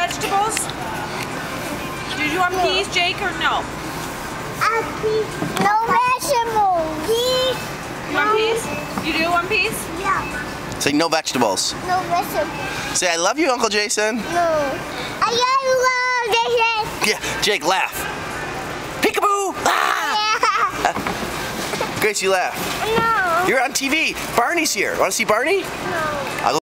vegetables? Did you want peas, Jake, or no? No vegetables. Peas. You want peas? You do want peas? Yeah. Say no vegetables. No vegetables. Say I love you, Uncle Jason. No. I love you, Jason. Yeah, Jake, laugh. Peekaboo! Ah! Yeah. Grace, you laugh. No. You're on TV. Barney's here. Want to see Barney? No.